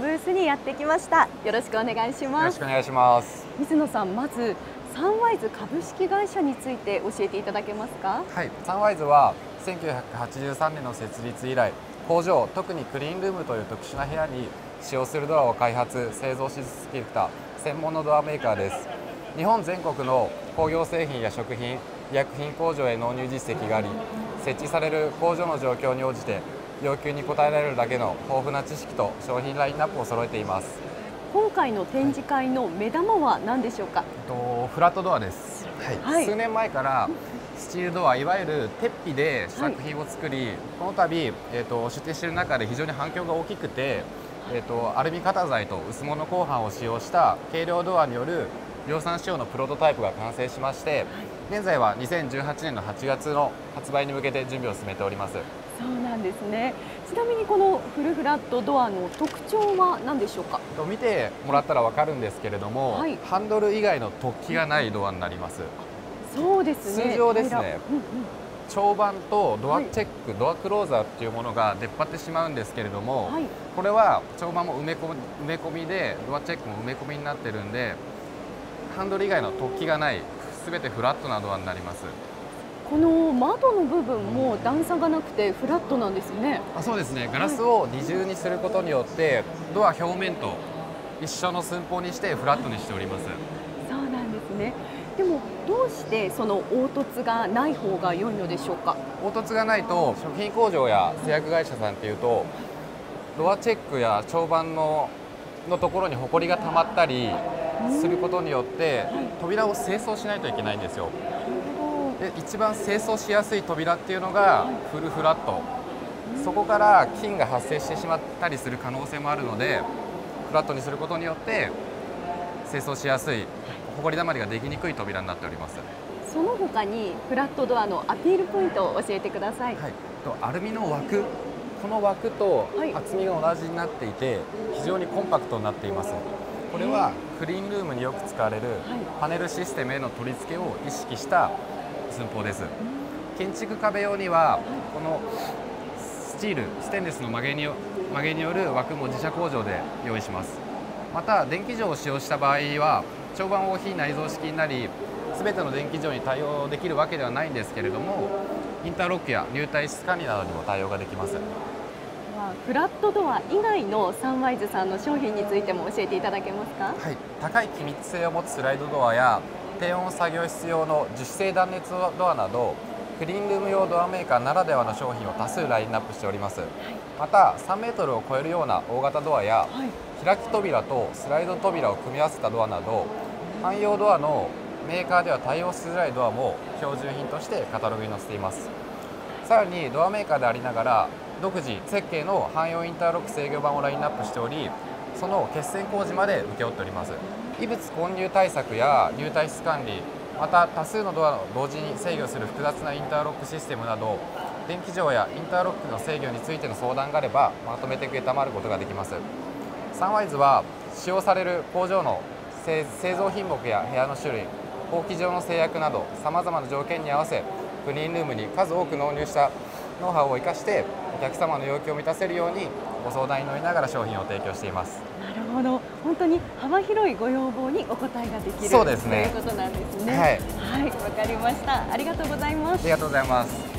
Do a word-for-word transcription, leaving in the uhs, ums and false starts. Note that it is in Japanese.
ブースにやってきました。よろしくお願いします。 よろしくお願いします。 水野さん、まずサンワイズ株式会社について教えていただけますか？ はい、サンワイズはせんきゅうひゃくはちじゅうさんねんの設立以来、工場、特にクリーンルームという特殊な部屋に使用するドアを開発、製造し続けてきた専門のドアメーカーです。日本全国の工業製品や食品、医薬品工場へ納入実績があり、設置される工場の状況に応じて要求に応えられるだけの豊富な知識と商品ラインナップを揃えています。 今回の展示会の目玉は何でしょうか？ とフラットドアです。はいはい、数年前からスチールドア、いわゆる鉄皮で試作品を作り、はい、この度、えー、と出展している中で非常に反響が大きくて、えー、とアルミ型材と薄物鋼板を使用した軽量ドアによる量産仕様のプロトタイプが完成しまして、現在はにせんじゅうはちねんのはちがつの発売に向けて準備を進めております。 そうなんですね。ちなみにこのフルフラットドアの特徴は何でしょうか？ 見てもらったら分かるんですけれども、はい、ハンドル以外の突起がないドアになります。 そうですね。 通常ですね、 うんうん、 長板とドアチェック、はい、ドアクローザーっていうものが出っ張ってしまうんですけれども、はい、これは長板も埋め込み、埋め込みでドアチェックも埋め込みになってるんで、ハンドル以外の突起がない全てフラットなドアになります。 この窓の部分も段差がなくてフラットなんですね。 あ、そうですね。ガラスを二重にすることによってドア表面と一緒の寸法にしてフラットにしております。 そうなんですね。でもどうしてその凹凸がない方が良いのでしょうか？ 凹凸がないと食品工場や製薬会社さんっていうとドアチェックや長板ののところにホコリが溜まったりすることによって扉を清掃しないといけないんですよ。で一番清掃しやすい扉っていうのがフルフラット、そこから菌が発生してしまったりする可能性もあるので、フラットにすることによって清掃しやすい、ホコリ溜まりができにくい扉になっております。 その他にフラットドアのアピールポイントを教えてください。 はい、とアルミの枠、この枠と厚みが同じになっていて、非常にコンパクトになっています。これはクリーンルームによく使われるパネルシステムへの取り付けを意識した寸法です。建築壁用にはこのスチール、ステンレスの曲げによ曲げによる枠も自社工場で用意します。また電気錠を使用した場合は長板を非内蔵式になり、全ての電気錠に対応できるわけではないんですけれども、インターロックや入退室管理などにも対応ができます。 フラットドア以外のサンワイズさんの商品についても教えていただけますか？ はい、高い気密性を持つスライドドアや低温作業室用の樹脂製断熱ドアなど、クリーンルーム用ドアメーカーならではの商品を多数ラインナップしております。はい、またさんメートルを超えるような大型ドアや、はい、開き扉とスライド扉を組み合わせたドアなど、汎用ドアのメーカーでは対応しづらいドアも標準品としてカタログに載せています。さらにドアメーカーでありながら独自設計の汎用インターロック制御盤をラインナップしており、その決線工事まで請け負っております。異物混入対策や入退室管理、また多数のドアを同時に制御する複雑なインターロックシステムなど、電気錠やインターロックの制御についての相談があればまとめて承ることができます。サンワイズは使用される工場の製造品目や部屋の種類、法規上の制約などさまざまな条件に合わせ、クリーンルームに数多く納入したノウハウを生かしてお客様の要求を満たせるようにご相談に乗りながら商品を提供しています。 なるほど、本当に幅広いご要望にお答えができる、 そうですね、 ということなんですね。 はい、 はい、わかりました。ありがとうございます。 ありがとうございます。